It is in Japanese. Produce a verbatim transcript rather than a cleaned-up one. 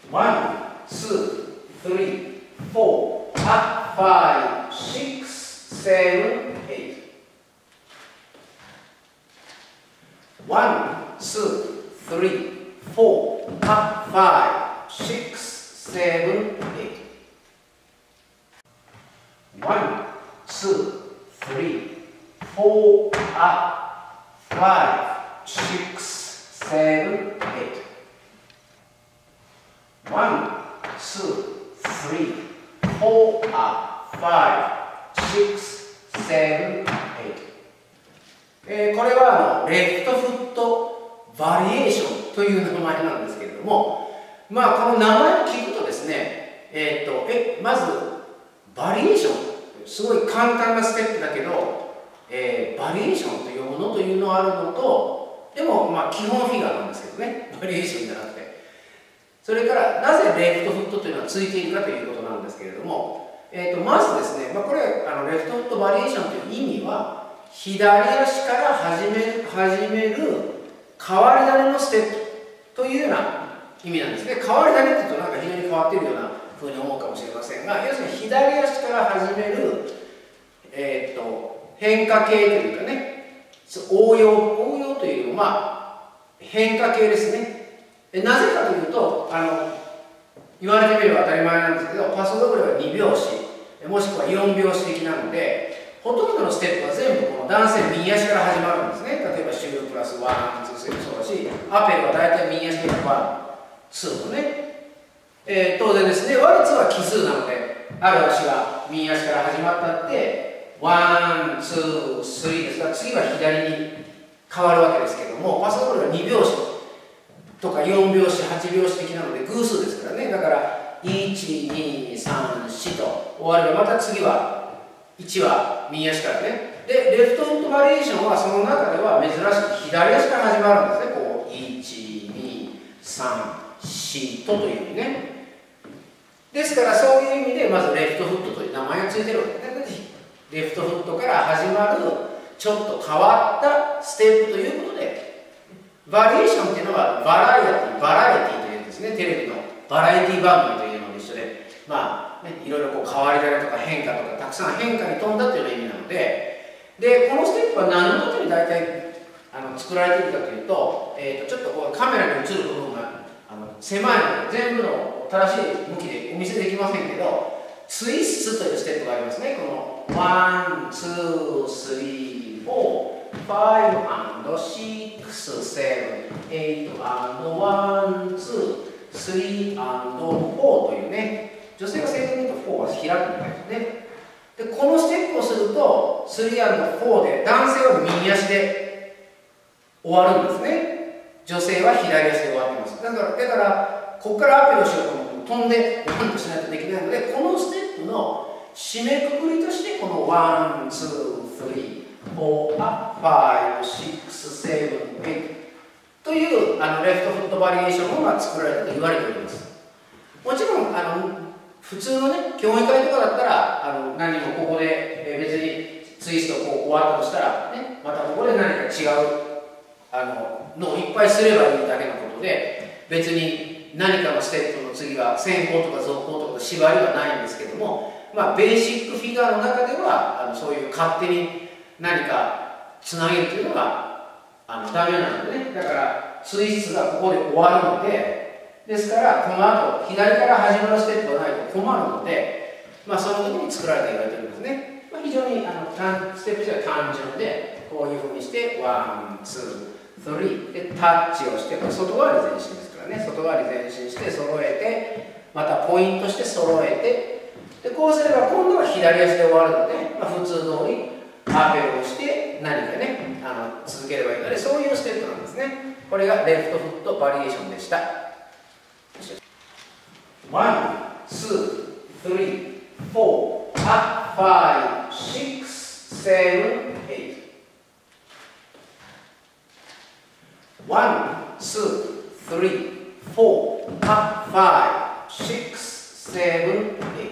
one, two, three, four, up, five, six, seven, eight. one, two, three, four, up, five, six, seven, eight. one, two, three, four, up, five, six, seven, eight. one, two, three, four, up, five, six, seven, eight。えー、これはあのレフトフットバリエーションという名前なんですけれども、まあこの名前を聞くとですね、えー、っとえまずバリエーション、すごい簡単なステップだけど、えー、バリエーションというものというのはあるのと、でもまあ基本フィガーなんですけどね、バリエーションじゃなくて。それからなぜレフトフットというのはついているかということなんですけれども、えー、とまずですね、まあ、これあのレフトフットバリエーションという意味は左足から始める始める変わり種のステップというような意味なんですね。変わり種っていうとなんか非常に変わっているようなふうに思うかもしれませんが、要するに左足から始める、えー、と変化系というかね、応用応用というのは、まあ、変化系ですね。なぜかというと、あの言われてみれば当たり前なんですけど、パソドブレはに拍子もしくはよん拍子的なので、ほとんどのステップは全部この男性右足から始まるんですね。例えばシュープラスワン、ツー、スリーもそうだし、アペルは大体右足でワン、ツーとね、えー、当然ですね、ワルツは奇数なので、ある足が右足から始まったって、ワン、ツー、スリーですから、次は左に変わるわけですけども、パソドブレはに拍子とかよん拍子、はち拍子的なので偶数ですからね。だからいち、に、さん、よんと終われば、また次はいちは右足からね。で、レフトフットバリエーションはその中では珍しく左足から始まるんですね。こういち、に、さん、よんとというふうにね。ですからそういう意味でまずレフトフットという名前がついてるわけですね。レフトフットから始まるちょっと変わったステップということで、バリエーションっていうのはバラエティ、バラエティというですね、テレビのバラエティ番組というのと一緒で、まあ、ね、いろいろこう変わり種とか変化とかたくさん変化に富んだというような意味なので、で、このステップは何のために大体あの作られているかというと、えー、とちょっとこうカメラに映る部分があの狭いので全部の正しい向きでお見せできませんけど、ツイストというステップがありますね。このワン、ツー、スリー、フォー、ファイブ、シックス、セブン、エイト、ワン、ツー、スリー、フォーというね、女性が正確に言うとフォーは開くみたいですね。で、このステップをするとスリー、フォーで男性は右足で終わるんですね。女性は左足で終わってます。だから、だからここからアペルをしようと飛んでワンとしないとできないので、このステップの締めくくりとしてこのワン、ツー、スリー、フォー、ファイブ、シックス、セブン、エイトというあのレフトフットバリエーションが作られたと言われております。もちろんあの普通のね、競技会とかだったらあの何もここで、え別にツイストこう終わったとしたら、ね、またここで何か違うあののをいっぱいすればいいだけのことで、別に何かのステップの次が先行とか続行とか縛りはないんですけども、まあ、ベーシックフィガーの中ではあのそういう勝手に何かつなげるというのがあのダメなのでね。だからツイストがここで終わるので、ですからこの後左から始まるステップがないと困るので、まあ、その時に作られているわけですね。まあ、非常にあのステップ自体は単純で、こういうふうにしてワン、ツー、スリーでタッチをして、これ外側に前進ですからね、外側に前進して揃えて、またポイントして揃えて、でこうすれば今度は左足で終わるので、まあ、普通通りアペルをして何かねあの続ければいいので、そういうステップなんですね。これがレフトフットバリエーションでした。ワン、ツー、スリー、フォー、ファイブ、シックス、セブン、エイト。ワン、ツー、スリー、フォー、ファイブ、シックス、セブン、エイト。